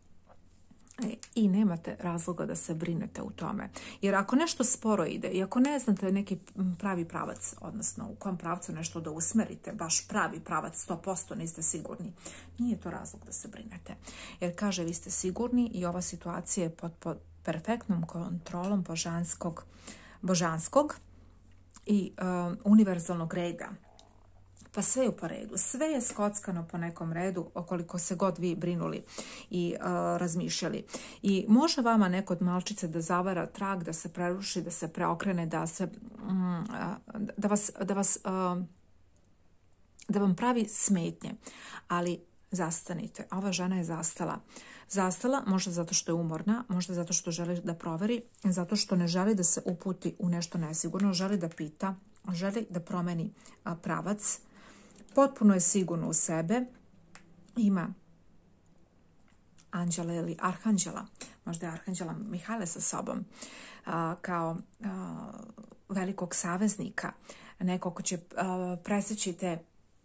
Speaker 1: I nemate razloga da se brinete u tome. Jer ako nešto sporo ide i ako ne znate neki pravi pravac, odnosno u kom pravcu nešto da usmerite, baš pravi pravac, sto posto niste sigurni, nije to razlog da se brinete. Jer kaže, vi ste sigurni i ova situacija je pod, pod perfektnom kontrolom božanskog, božanskog i um, univerzalnog reda. Pa sve je po redu, sve je skockano po nekom redu, okoliko se god vi brinuli i uh, razmišljali. I može vama neko od malčice da zavara trag, da se preruši, da se preokrene, da se um, da vas, da vas uh, da vam pravi smetnje. Ali zastanite. Ova žena je zastala. Zastala možda zato što je umorna, možda zato što želi da proveri, zato što ne želi da se uputi u nešto nesigurno, želi da pita, želi da promeni pravac. Potpuno je sigurno u sebe. Ima anđela ili arhanđela, možda je arhanđela Mihajla sa sobom, kao velikog saveznika, neko ko će preseći te,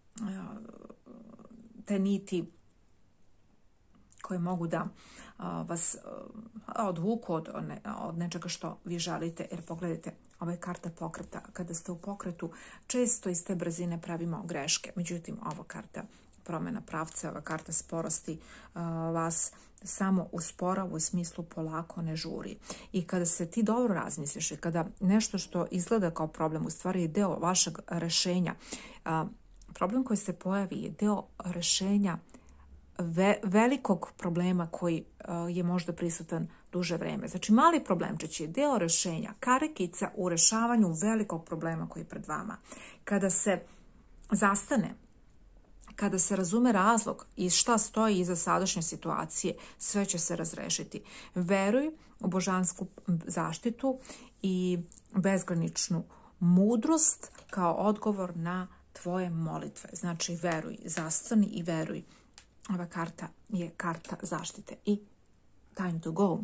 Speaker 1: te niti koje mogu da vas odvuku od, ne, od nečega što vi želite, jer pogledajte, ova je karta pokreta. Kada ste u pokretu, često iz te brzine pravimo greške. Međutim, ova karta promjena pravca, ova karta sporosti vas samo usporava u smislu polako, ne žuri. I kada se ti dobro razmisliš i kada nešto što izgleda kao problem u stvari je deo vašeg rešenja, problem koji se pojavi je deo rešenja Ve, velikog problema koji uh, je možda prisutan duže vreme. Znači, mali problemčić je deo rešenja, karikica u rešavanju velikog problema koji je pred vama. Kada se zastane, kada se razume razlog i šta stoji iza sadašnje situacije, sve će se razrešiti. Veruj u božansku zaštitu i bezgraničnu mudrost kao odgovor na tvoje molitve. Znači, veruj, zastani i veruj. Ova karta je karta zaštite i time to go.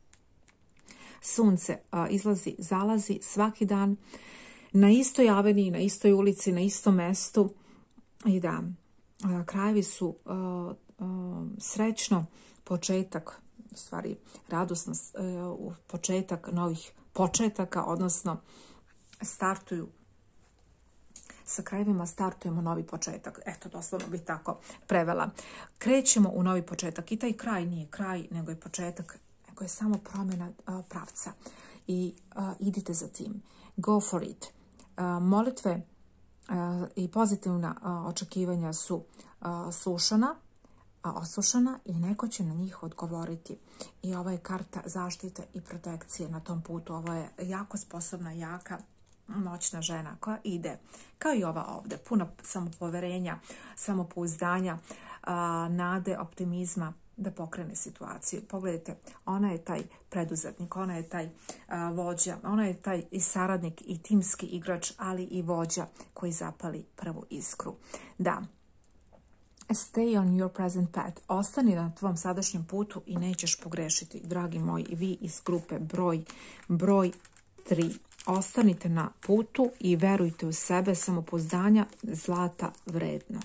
Speaker 1: Sunce a, izlazi, zalazi svaki dan na istoj aveniji, na istoj ulici, na istom mestu i da a, krajevi su a, a, srećno početak, u stvari radosno a, početak novih početaka, odnosno startuju sa krajevima startujemo novi početak. Eto, doslovno bih tako prevela. Krećemo u novi početak i taj kraj nije kraj, nego je početak, nego je samo promjena uh, pravca. I uh, idite za tim. Go for it. Uh, molitve uh, i pozitivna uh, očekivanja su uh, slušana, a oslušana i neko će na njih odgovoriti. I ova je karta zaštite i protekcije na tom putu. Ovo je jako sposobna, jaka, moćna žena koja ide, kao i ova ovdje, puno samopoverenja, samopouzdanja, a, nade, optimizma da pokrene situaciju. Pogledajte, ona je taj preduzetnik, ona je taj a, vođa, ona je taj i saradnik i timski igrač, ali i vođa koji zapali prvu iskru. Da, stay on your present path. Ostani na tvom sadašnjem putu i nećeš pogrešiti, dragi moji, vi iz grupe broj, broj tri. Ostanite na putu i verujte u sebe, samopouzdanja zlata vredno.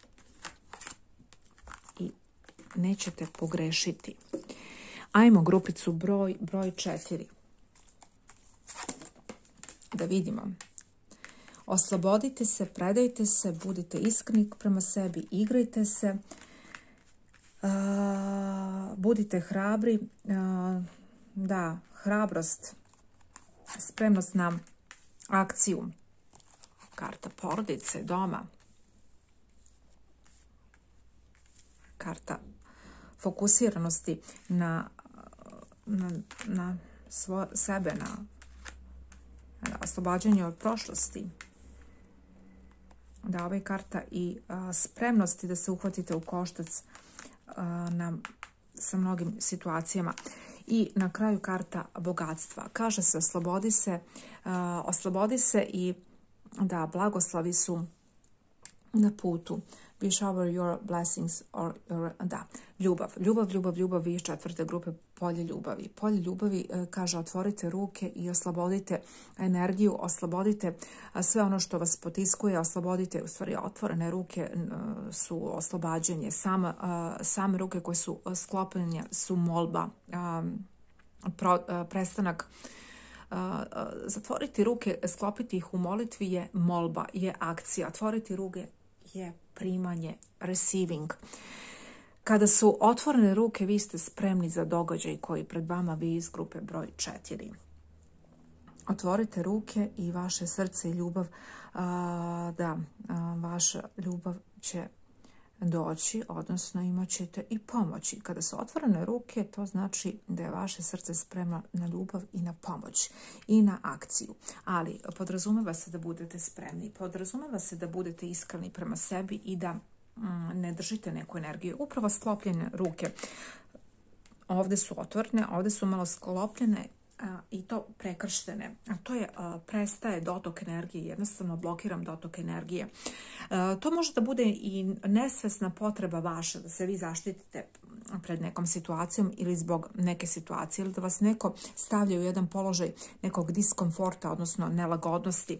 Speaker 1: I nećete pogrešiti. Ajmo grupicu broj, broj četiri. Da vidimo. Oslobodite se, predajte se, budite iskreni prema sebi, igrajte se, uh, budite hrabri. Uh, da, hrabrost, spremnost na akciju. Karta porodice, doma. Karta fokusiranosti na, na, na svo, sebe, na, na oslobađanje od prošlosti. Da, ova je karta i a, spremnosti da se uhvatite u koštac a, na, sa mnogim situacijama. I na kraju karta bogatstva. Kaže se, oslobodi se, uh, oslobodi se i da, blagoslovi su na putu. Be shower your blessings or your, da, ljubav. Ljubav, ljubav, ljubav iz četvrte grupe polje ljubavi. Polje ljubavi uh, kaže otvorite ruke i oslobodite energiju, oslobodite uh, sve ono što vas potiskuje, oslobodite, u stvari otvorene ruke uh, su oslobađanje. Same, uh, same ruke koje su sklopljene su molba, um, pro, uh, prestanak. Uh, uh, zatvoriti ruke, sklopiti ih u molitvi je molba, je akcija. Otvoriti ruke je primanje, receiving. Kada su otvorene ruke, vi ste spremni za događaj koji pred vama, vi iz grupe broj četiri. Otvorite ruke i vaše srce i ljubav, a, da, a, vaša ljubav će doći, odnosno imat ćete i pomoći. Kada su otvorene ruke, to znači da je vaše srce spremno na ljubav i na pomoć i na akciju. Ali podrazumeva se da budete spremni, podrazumeva se da budete iskreni prema sebi i da ne držite neku energiju. Upravo sklopljene ruke ovdje su otvorene, ovdje su malo sklopljene i to prekrštene. A to je prestaje dotok energije, jednostavno blokiram dotok energije. To može da bude i nesvesna potreba vaša da se vi zaštitite pred nekom situacijom ili zbog neke situacije ili da vas neko stavlja u jedan položaj nekog diskomforta, odnosno nelagodnosti.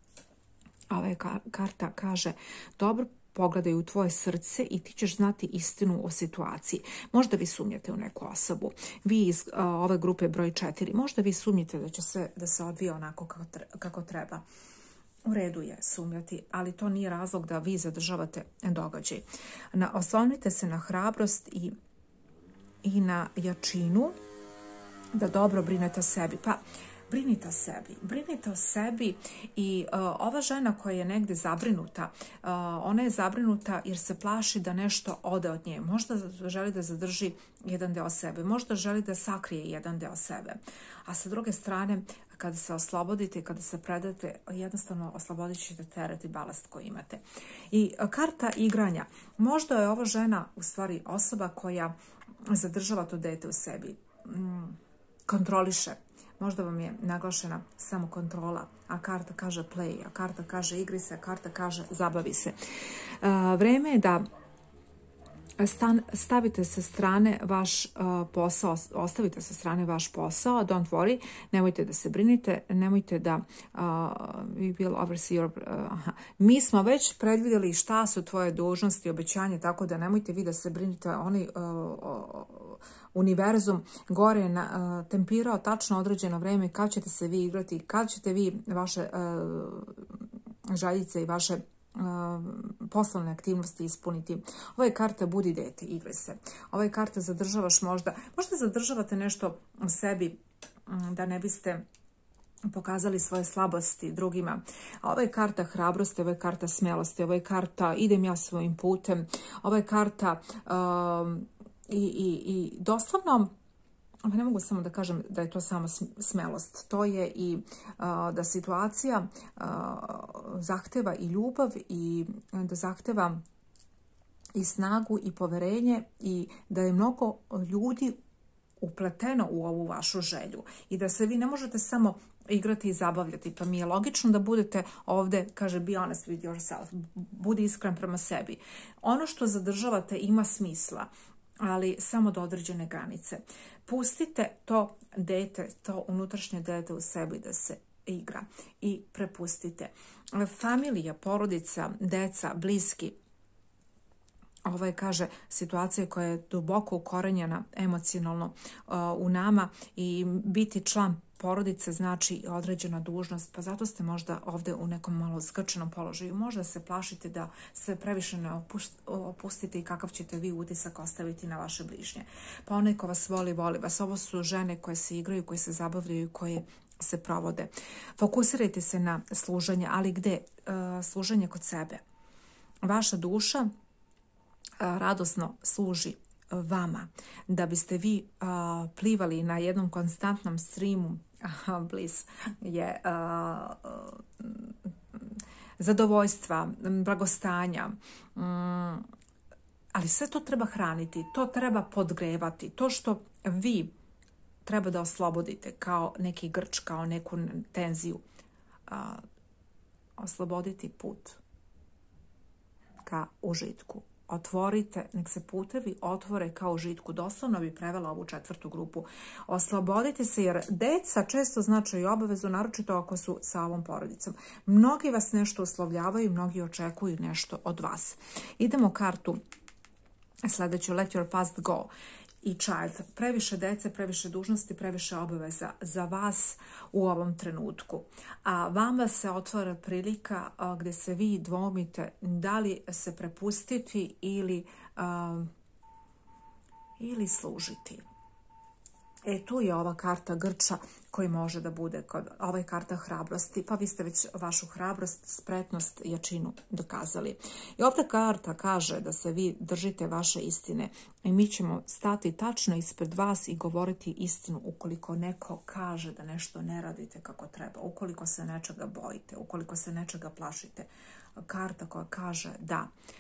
Speaker 1: Ova karta kaže dobro, pogledaj u tvoje srce i ti ćeš znati istinu o situaciji. Možda vi sumnjate u neku osobu. Vi iz a, ove grupe broj četiri, možda vi sumnjate da će sve da se odvije onako kako, kako treba. U redu je sumnjati, ali to nije razlog da vi zadržavate događaj. Na, oslonite se na hrabrost i, i na jačinu da dobro brinete o sebi. Pa, brinite o sebi, brinite o sebi i uh, ova žena koja je negdje zabrinuta, uh, ona je zabrinuta jer se plaši da nešto ode od nje. Možda želi da zadrži jedan deo sebe, možda želi da sakrije jedan deo sebe. A sa druge strane, kada se oslobodite, kada se predate, jednostavno oslobodit ćete teret i balast koji imate. I uh, karta igranja. Možda je ova žena u stvari osoba koja zadržava to dete u sebi, mm, kontroliše. Možda vam je naglašena samo kontrola, a karta kaže play, a karta kaže igri se, a karta kaže zabavi se. Uh, vreme je da stan, stavite sa strane vaš uh, posao, ostavite sa strane vaš posao, don't worry, nemojte da se brinite, nemojte da uh, we will oversee your, uh, aha. Mi smo već predvidjeli šta su tvoje dužnosti i obećanje, tako da nemojte vi da se brinite, oni uh, uh, univerzum gore je na, uh, tempirao tačno određeno vreme kad ćete se vi igrati, kad ćete vi vaše uh, željice i vaše uh, poslovne aktivnosti ispuniti. Ovo je karta budi dete, igraj se. Ovo je karta zadržavaš možda, možda zadržavate nešto u sebi um, da ne biste pokazali svoje slabosti drugima. Ovo je karta hrabrosti, ovo je karta smelosti, ovo je karta idem ja svojim putem, ovo je karta uh, I, i, i doslovno, ne mogu samo da kažem da je to samo smelost, to je i uh, da situacija uh, zahteva i ljubav i da zahteva i snagu i poverenje i da je mnogo ljudi upleteno u ovu vašu želju i da se vi ne možete samo igrati i zabavljati, pa mi je logično da budete ovdje, kaže be honest with yourself, budi iskren prema sebi. Ono što zadržavate ima smisla, ali samo do određene granice. Pustite to dete, to unutrašnje dete u sebi da se igra i prepustite. Familija, porodica, deca, bliski, ovo je, kaže, situacija koja je duboko ukorenjena emocionalno uh, u nama i biti član porodice znači određena dužnost, pa zato ste možda ovdje u nekom malo zgrčenom položaju. Možda se plašite da se previše ne opustite i kakav ćete vi utisak ostaviti na vaše bližnje. Pa onaj ko vas voli, voli vas. Ovo su žene koje se igraju, koje se zabavljaju, koje se provode. Fokusirajte se na služenje, ali gde? Uh, služenje kod sebe. Vaša duša uh, radosno služi vama, da biste vi uh, plivali na jednom konstantnom streamu. Aha, bliss je uh, uh, zadovoljstva, blagostanja, um, ali sve to treba hraniti, to treba podgrevati, to što vi treba da oslobodite kao neki grč, kao neku tenziju, uh, osloboditi put ka užitku. Otvorite, nek se putevi otvore kao užitku. Doslovno bi prevela ovu četvrtu grupu. Oslobodite se jer deca često značaju obavezu, naročito ako su sa ovom porodicom. Mnogi vas nešto uslovljavaju, mnogi očekuju nešto od vas. Idemo kartu sljedeću, let your past go. I child, previše dece, previše dužnosti, previše obaveza za vas u ovom trenutku. A vama se otvara prilika a, gdje se vi dvomite da li se prepustiti ili, a, ili služiti. E, tu je ova karta grča koji može da bude kod ove karta hrabrosti, pa vi ste već vašu hrabrost, spretnost, jačinu dokazali. I ovdje karta kaže da se vi držite vaše istine i mi ćemo stati tačno ispred vas i govoriti istinu ukoliko neko kaže da nešto ne radite kako treba, ukoliko se nečega bojite, ukoliko se nečega plašite. Karta koja kaže da.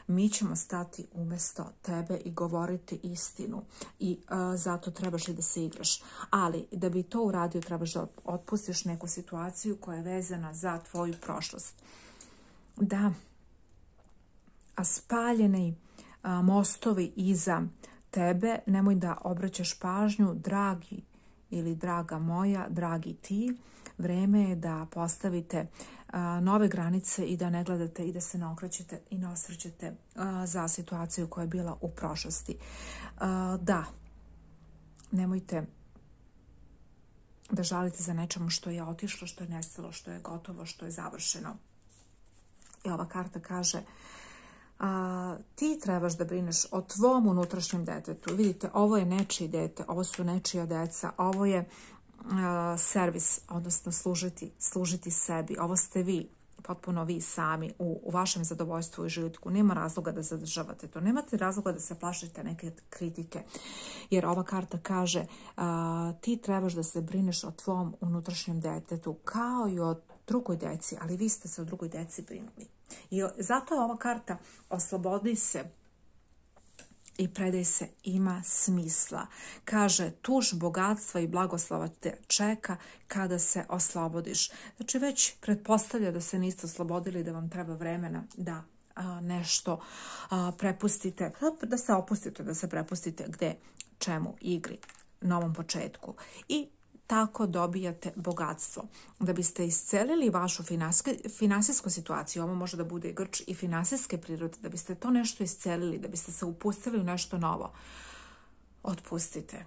Speaker 1: mi ćemo stati umjesto tebe i govoriti istinu i uh, zato trebaš i da se igraš. Ali da bi to uradio trebaš da otpustiš neku situaciju koja je vezana za tvoju prošlost. Da, a spaljeni a, mostovi iza tebe, nemoj da obraćaš pažnju, dragi ili draga moja, dragi ti, vreme je da postavite a, nove granice i da ne gledate i da se ne okrećete i ne osvrćete a, za situaciju koja je bila u prošlosti. A, da, nemojte da žalite za nečemu što je otišlo, što je nestalo, što je gotovo, što je završeno. I ova karta kaže, a, ti trebaš da brineš o tvom unutrašnjem detetu. Vidite, ovo je nečiji dete, ovo su nečija deca, ovo je a, servis, odnosno služiti, služiti sebi. Ovo ste vi, potpuno vi sami, u, u vašem zadovoljstvu i životku. Nema razloga da zadržavate to. Nemate razloga da se plašite neke kritike. Jer ova karta kaže, a, ti trebaš da se brineš o tvom unutrašnjem detetu, kao i o drugoj deci, ali vi ste se o drugoj deci brinuli. I zato je ova karta oslobodi se i predaj se ima smisla. Kaže, tuž bogatstva i blagoslova te čeka kada se oslobodiš. Znači već pretpostavlja da se niste oslobodili, da vam treba vremena da a, nešto a, prepustite, da se opustite, da se prepustite gde, čemu, igri, novom početku. I tako dobijate bogatstvo. Da biste iscelili vašu finansijsku situaciju, ovo može da bude grč i finansijske prirode, da biste to nešto iscelili, da biste se upustili u nešto novo, otpustite.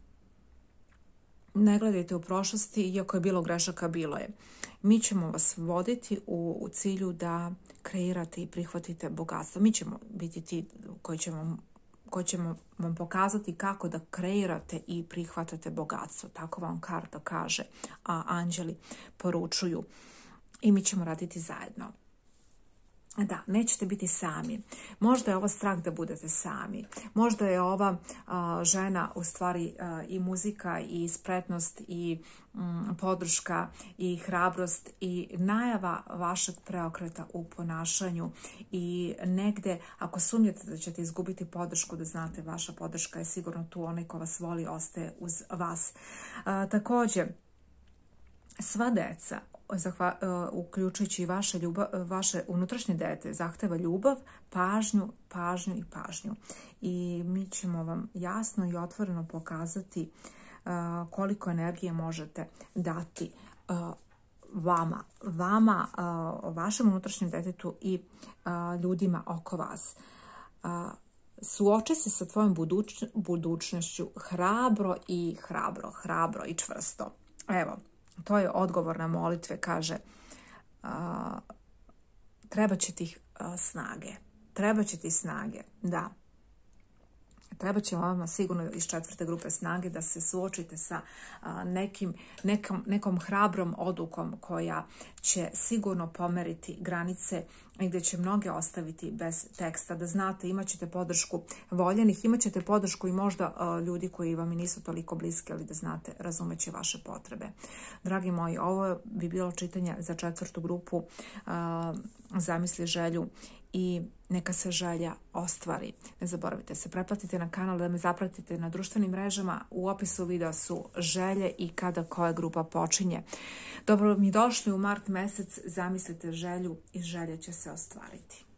Speaker 1: Ne gledajte u prošlosti, iako je bilo grešaka, bilo je. Mi ćemo vas voditi u, u cilju da kreirate i prihvatite bogatstvo. Mi ćemo biti ti koji ćemo koji ćemo vam pokazati kako da kreirate i prihvatate bogatstvo. Tako vam karta kaže, a anđeli poručuju. I mi ćemo raditi zajedno. Da, nećete biti sami. Možda je ovo strah da budete sami. Možda je ova a, žena u stvari a, i muzika i spretnost i mm, podrška i hrabrost i najava vašeg preokreta u ponašanju i negde ako sumnjate da ćete izgubiti podršku, da znate vaša podrška je sigurno tu, onaj ko vas voli ostaje uz vas. A, također, sva deca, Zahva, uh, uključujući vaše, ljubav, vaše unutrašnje dete, zahteva ljubav, pažnju, pažnju i pažnju. I mi ćemo vam jasno i otvoreno pokazati uh, koliko energije možete dati uh, vama, vama uh, vašem unutrašnjem detetu i uh, ljudima oko vas. Uh, suoči se sa tvojom buduć, budućnošću hrabro i hrabro, hrabro i čvrsto. Evo, to je odgovor na molitve, kaže, uh, treba će ti uh, snage. Treba će ti snage, da. Treba će vam sigurno iz četvrte grupe snage da se suočite sa a, nekim, nekom, nekom hrabrom odlukom koja će sigurno pomeriti granice i gdje će mnoge ostaviti bez teksta. Da znate, imat ćete podršku voljenih, imat ćete podršku i možda a, ljudi koji vam i nisu toliko bliski, ali da znate, razumeće vaše potrebe. Dragi moji, ovo bi bilo čitanje za četvrtu grupu, a, zamisli želju i neka se želja ostvari. Ne zaboravite se, pretplatite na kanal, da me zapratite na društvenim mrežama. U opisu videa su želje i kada koja grupa počinje. Dobro mi došli u mart mesec, zamislite želju i želja će se ostvariti.